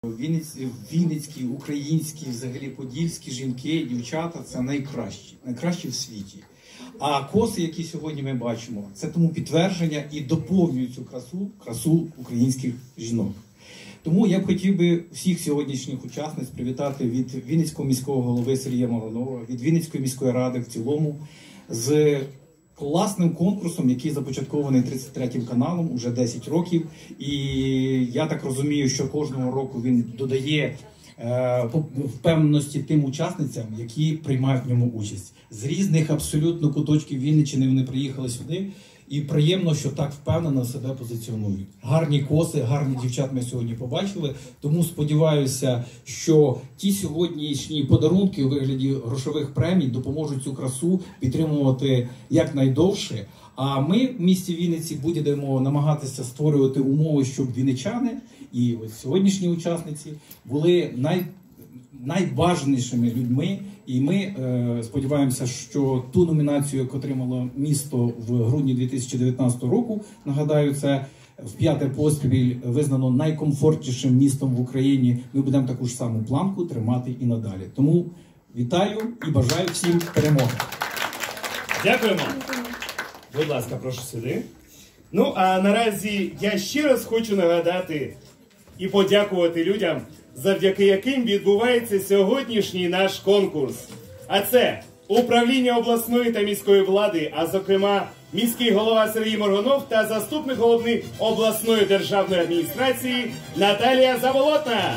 Вінницькі, українські, взагалі подільські жінки, дівчата – це найкращі в світі. А коси, які сьогодні ми бачимо, це тому підтвердження і доповнюють цю красу українських жінок. Тому я б хотів би всіх сьогоднішніх учасниць привітати від Вінницького міського голови Сергія Моргунова, від Вінницької міської ради в цілому, з класним конкурсом, який започаткований 33-м каналом уже 10 років. І я так розумію, що кожного року він додає впевненості тим учасницям, які приймають в ньому участь. З різних абсолютно куточків Вінниччини вони приїхали сюди. І приємно, що так впевнено себе позиціонують. Гарні коси, гарні дівчат ми сьогодні побачили. Тому сподіваюся, що ті сьогоднішні подарунки у вигляді грошових премій допоможуть цю красу підтримувати якнайдовше. А ми в місті Вінниці будемо намагатися створювати умови, щоб вінничани і ось сьогоднішні учасниці були найбажанішими людьми. І ми сподіваємося, що ту номінацію, яку отримало місто в грудні 2019 року, нагадаю, це в 5-й поспіль визнано найкомфортнішим містом в Україні, ми будемо таку ж саму планку тримати і надалі. Тому вітаю і бажаю всім перемоги. Дякуємо. Будь ласка, прошу сюди. Ну, а наразі я ще раз хочу нагадати і подякувати людям, завдяки яким відбувається сьогоднішній наш конкурс. А це управління обласної та міської влади, а зокрема міський голова Сергій Моргунов та заступник голови обласної державної адміністрації Наталія Заболотна.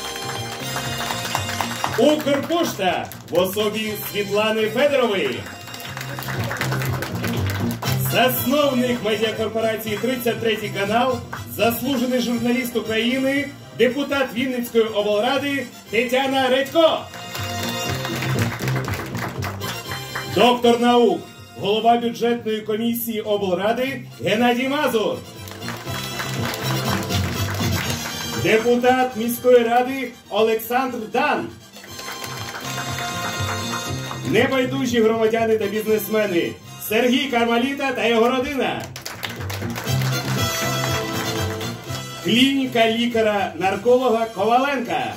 Укрпошта в особі Світлани Федорової. Засновник медіакорпорації «33 канал», заслужений журналіст України, депутат Вінницької облради Тетяна Редько. Доктор наук, голова бюджетної комісії облради Геннадій Мазур. Депутат міської ради Олександр Дан. Небайдужі громадяни та бізнесмени Сергій Кармаліта та його родина. Клініка лікаря-нарколога Коваленка.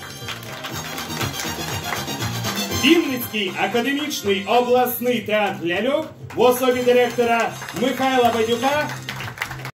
Вінницький академічний обласний театр ляльок в особі директора Михайла Бадюка